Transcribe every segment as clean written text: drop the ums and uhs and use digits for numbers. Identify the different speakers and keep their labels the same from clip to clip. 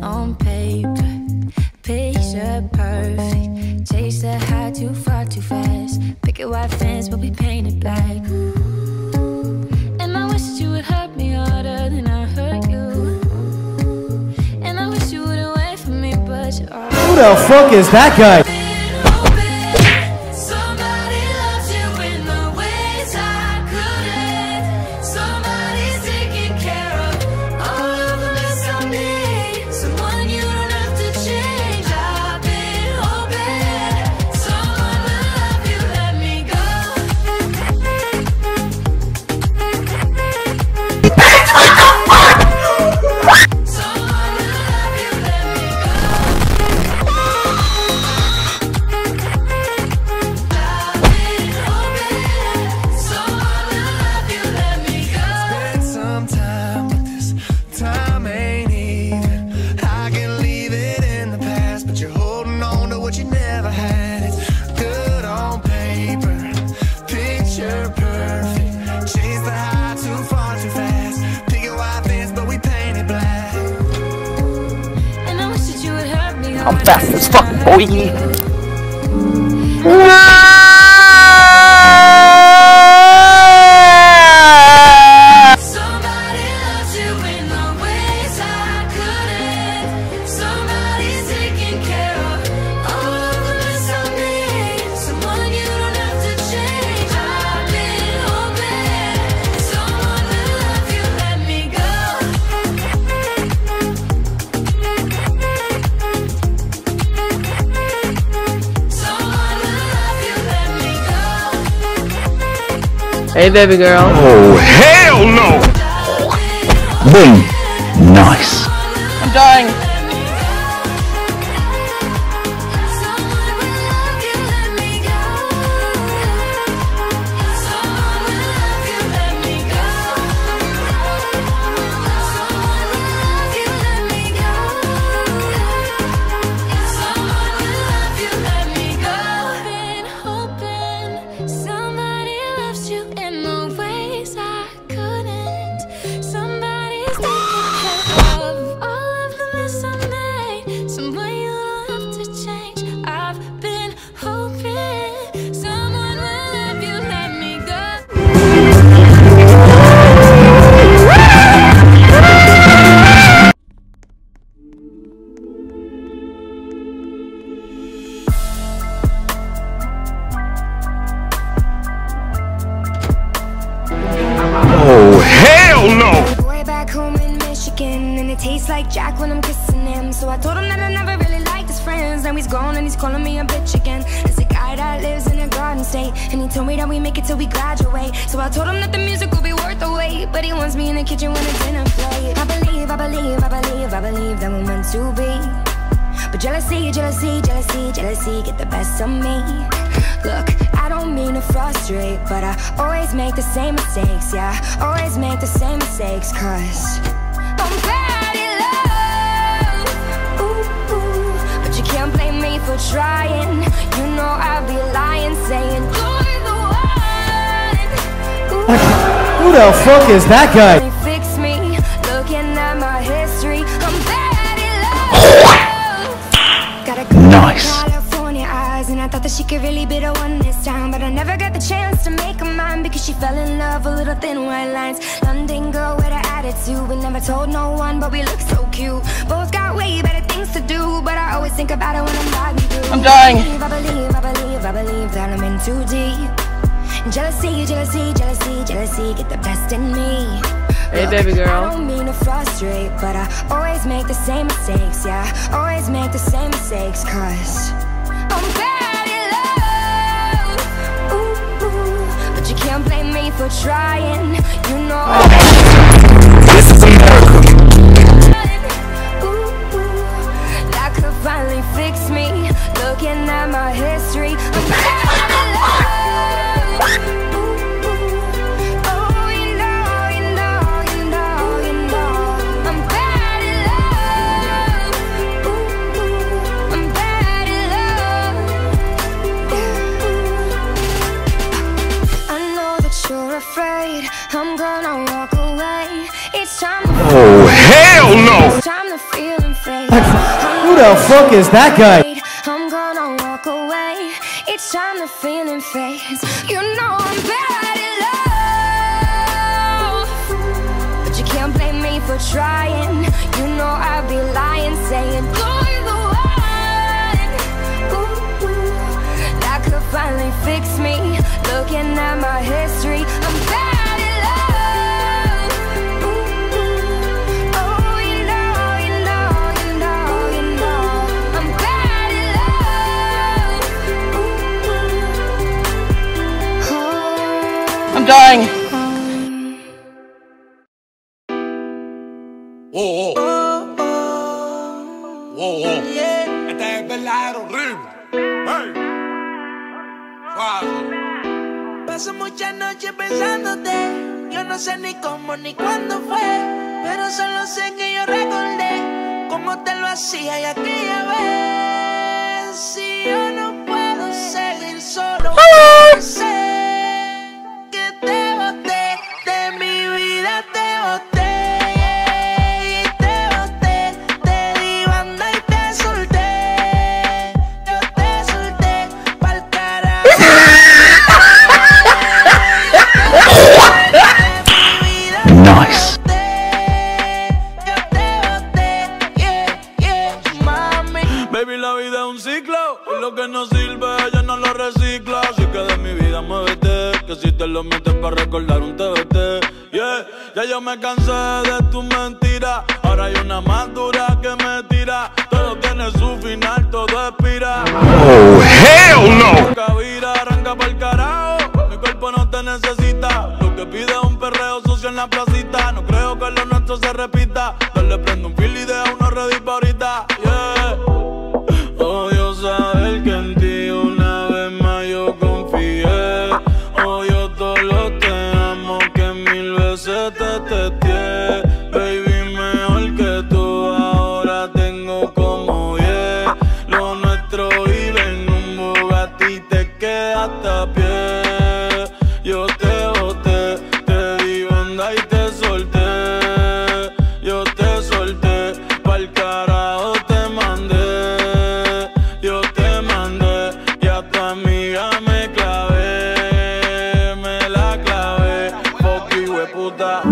Speaker 1: on paper, picture perfect. Chase the high too far too fast. Picket white fence but we painted black. And I wish you would hurt me harder than I hurt you. And I wish you wouldn't wait for me, but you're all.
Speaker 2: Who the fuck is that guy?
Speaker 3: I'm fast as fuck, boy.
Speaker 4: Hey, baby girl.
Speaker 3: Oh, hell no! Boom. Nice.
Speaker 4: I'm dying.
Speaker 3: Oh, hell no!
Speaker 5: Way back home in Michigan, and it tastes like Jack when I'm kissing him. So I told him that I never really liked his friends. Now he's gone and he's calling me a bitch again. There's a guy that lives in a garden state, and he told me that we make it till we graduate. So I told him that the music will be worth the wait, but he wants me in the kitchen when it's dinner plate. I believe that we're meant to be. But jealousy get the best of me. Look, I don't mean to frustrate, but I always make the same mistakes, yeah. Always make the same mistakes, cause I'm bad in love. Ooh, ooh. But you can't blame me for trying. You know I'd be lying, saying you're the one. Ooh,
Speaker 2: Who the fuck is that guy?
Speaker 5: fix me, looking at my history. I'm bad in love. Got a
Speaker 3: Nice.
Speaker 5: California eyes, and I thought that she could really be the one this time, but I never got the chance to make her mine because she fell in love with little thin white lines. London girl with an attitude, we never told no one, but we look so cute. Both got way better things to do, but I always think about it when I'm riding through.
Speaker 4: I'm dying.
Speaker 5: I believe that I'm in too deep. Jealousy get the best in me.
Speaker 4: Hey, baby girl.
Speaker 5: I don't mean to frustrate, but I always make the same mistakes, yeah. Always make the same mistakes, cause I'm bad in love. Ooh, ooh. But you can't blame me for trying. You know
Speaker 3: This is America.
Speaker 5: Ooh, ooh. That could finally fix me. Looking at my history, I'm bad in love. I'm gonna walk away. It's time to
Speaker 3: Oh, hell no!
Speaker 5: It's time to feel feeling fake.
Speaker 2: Who the fuck is that guy?
Speaker 5: I'm gonna walk away each time the feeling fades. You know I'm bad at love, but you can't blame me for trying. You know I'd be lying saying you're the one. That could finally fix me. Looking at my history, I'm bad at love. Oh, you know, you know, you know, you know, I'm bad at love.
Speaker 4: I'm dying.
Speaker 6: Wow, wow, esta es verdadero horrible. Hey.
Speaker 7: Paso muchas noches pensándote. Yo no sé ni cómo ni cuándo fue, pero solo sé que yo recordé cómo te lo hacía y aquella vez. Si yo no puedo seguir solo, sé que te boté de mi vida, te boté.
Speaker 3: Nice.
Speaker 8: Baby, la vida es un ciclo y lo que no sirve ella no lo recicla. Así que de mi vida muévete, que si te lo metes para recordar un TBT. Yeah, ya yo me cansé de tu mentira. Ahora hay una más dura que me tira. Todo tiene su final, todo expira.
Speaker 3: Oh, hell no.
Speaker 8: Cabira, arranca pa'l carajo. Mi cuerpo no te necesita. Lo que pide es un perreo sucio en la placita. No creo que lo nuestro se repita. Dale, prendo un fil y deja uno ready pa' ahorita. Yeah. Odio saber que en ti una vez más yo confié. Odio todo lo te amo que mil veces te testé. Baby, mejor que tú ahora tengo como 10. Lo nuestro vive en un Bugatti, te quedaste a pie. Yo te boté, te di banda y te solté. Yo te solté, pa'l carajo te mandé. Yo te mandé y a tu amiga me clavé. Me la clavé, fuck you, hueputa.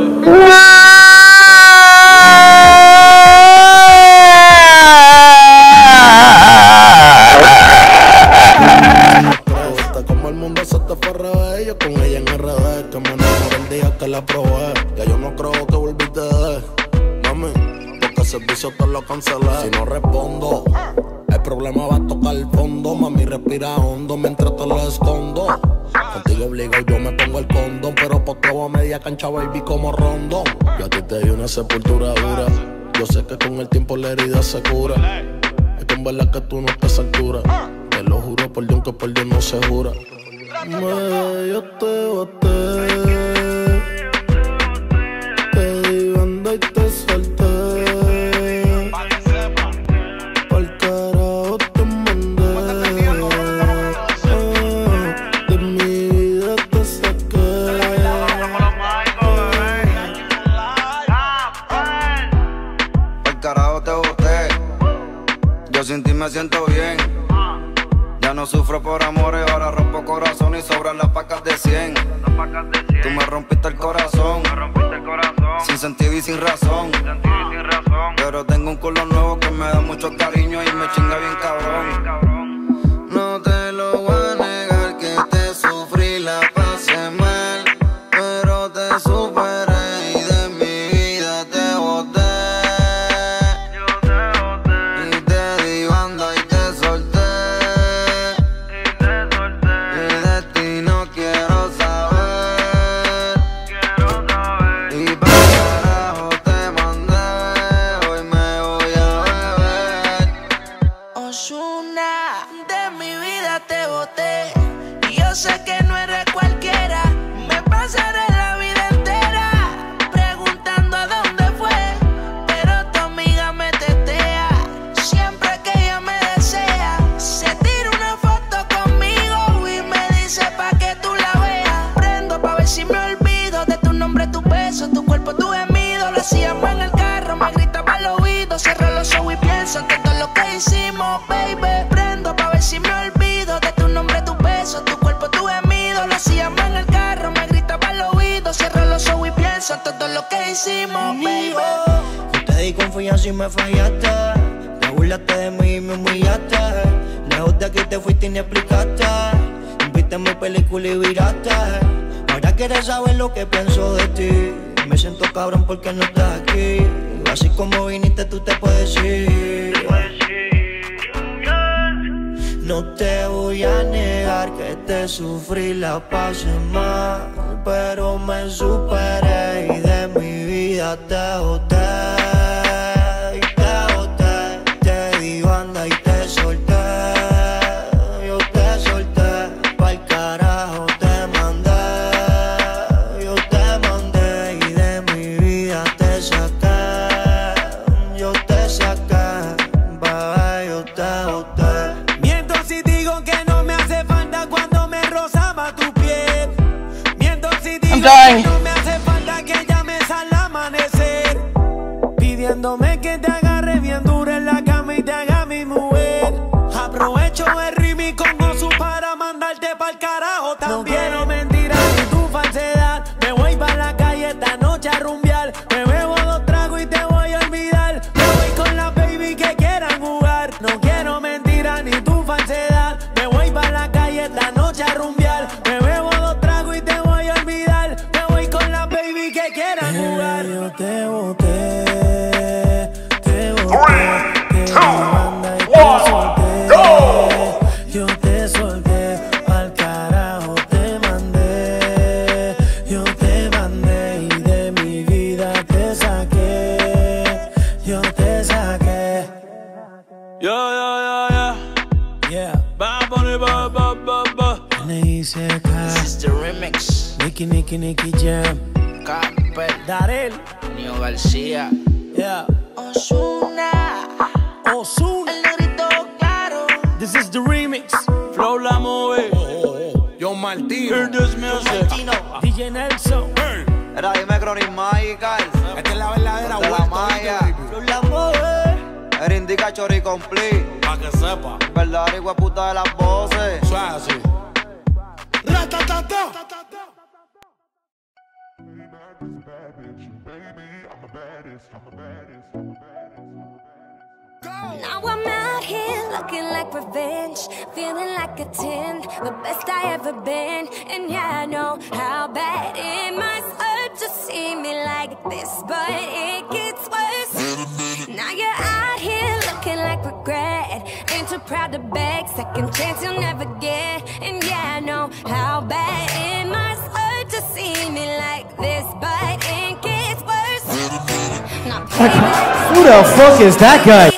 Speaker 9: Como el mundo se te fue al revés, yo con ella en RD, que me enamoré el día que la probé. Ya yo no creo que volviste de mami, porque el servicio te lo cancelé. Si no respondo, el problema va a tocar el fondo. Mami, respira hondo mientras te lo escondo. Contigo obligo y yo me pongo el condón, pero posteo a media cancha, baby, como rondón. Yo a ti te di una sepultura dura. Yo sé que con el tiempo la herida se cura. Es que en verdad que tú no estás a altura. Te lo juro por Dios que por Dios no se jura. Yo te boté, te di banda y te solté. Pa'l carajo te mandé. De mi vida te saqué.
Speaker 10: Pa'l carajo te boté. Yo sin ti me siento bien. Ya no sufro por amores, ahora rompo corazón y sobran las pacas de 100. Tú me rompiste el corazón, sin sentido y sin razón. Pero tengo un culo nuevo que me da mucho cariño y me chinga bien cabrón. No te lo voy a negar que te sufrí, la pasé mal, pero te superé y de mi vida te boté. Y te di banda y te solté.
Speaker 7: baby. Prendo pa' ver si me olvido de tu nombre, tu beso, tu cuerpo, tu gemido. Lo hacíamos en el carro, me gritaba al oído. Cierro los ojos y pienso en todo lo que hicimos, baby.
Speaker 11: Yo te di confianza y me fallaste. Te burlaste de mí y me humillaste. Lejos de aquí te fuiste y ni explicaste. Viste mi película y viraste. Ahora quieres saber lo que pienso de ti. Me siento cabrón porque no estás aquí. Así como viniste tú te puedes ir. No te voy a negar que te sufrí, la pasé mal, pero me superé y de mi vida te boté. Te di banda y te solté. Yo te solté, pa'l carajo te mandé. Yo te mandé y de mi vida te saqué. Yo te saqué, bebé, yo te boté.
Speaker 12: Miento si digo que no me hace falta cuando me rozaba tu piel. Miento si digo que no me hace falta que llames al amanecer. Pidiéndome que te agarre bien duro en la cama y te haga mi mujer. Aprovecho el ritmo con gozo para mandarte pa'l carajo también. No quiero mentiras ni tu falsedad. Me voy pa' la calle esta noche a rumbear. Me bebo 2 tragos y te voy a olvidar. Me voy con la baby que quieran jugar. No quiero mentiras ni tu falsedad. Me voy pa' la calle esta noche a rumbear. Me bebo 2 tragos y te voy a olvidar. Me voy con la baby que quieran jugar. Yo te boté, te boté. Yo te solté, al carajo te mandé. Yo te mandé y de mi vida te saqué. Yo te saqué.
Speaker 8: Yeah. Bad Bunny,
Speaker 11: N.I.C.K.
Speaker 7: This is the remix.
Speaker 11: Nicky Jam.
Speaker 7: Capel,
Speaker 11: Darel.
Speaker 7: Nio García.
Speaker 11: Yeah.
Speaker 7: Ozuna. El negrito claro.
Speaker 11: This is the remix.
Speaker 8: Flow la move.
Speaker 6: Yo Martino.
Speaker 8: Hear this music.
Speaker 11: DJ Nelson.
Speaker 10: Era dime Chronic Magical.
Speaker 6: Esta es la verdadera
Speaker 10: De la
Speaker 6: vuelta,
Speaker 10: Maya.
Speaker 11: Flow la move.
Speaker 10: Era indica Chori Complete.
Speaker 6: pa' que sepa.
Speaker 10: Verdadera hijueputa de las voces.
Speaker 6: Eso es así. Ratatata.
Speaker 5: Now I'm out here looking like revenge, feeling like a 10, the best I ever been. And yeah, I know how bad it must hurt to see me like this, but it gets worse. Now you're out here looking like regret, ain't too proud to beg, second chance you'll never get. And yeah, I know how bad it must hurt to see me like this, but it gets worse. Now, baby,
Speaker 2: Who the fuck is that guy?